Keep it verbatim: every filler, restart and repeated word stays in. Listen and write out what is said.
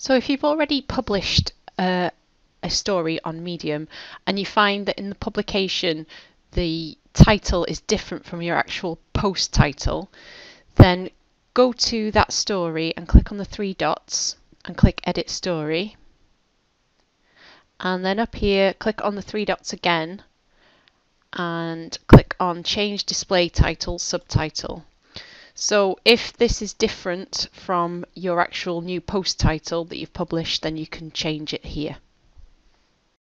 So if you've already published uh, a story on Medium and you find that in the publication the title is different from your actual post title, then go to that story and click on the three dots and click Edit Story. And then up here, click on the three dots again and click on Change Display Title Subtitle. So if this is different from your actual new post title that you've published, then you can change it here.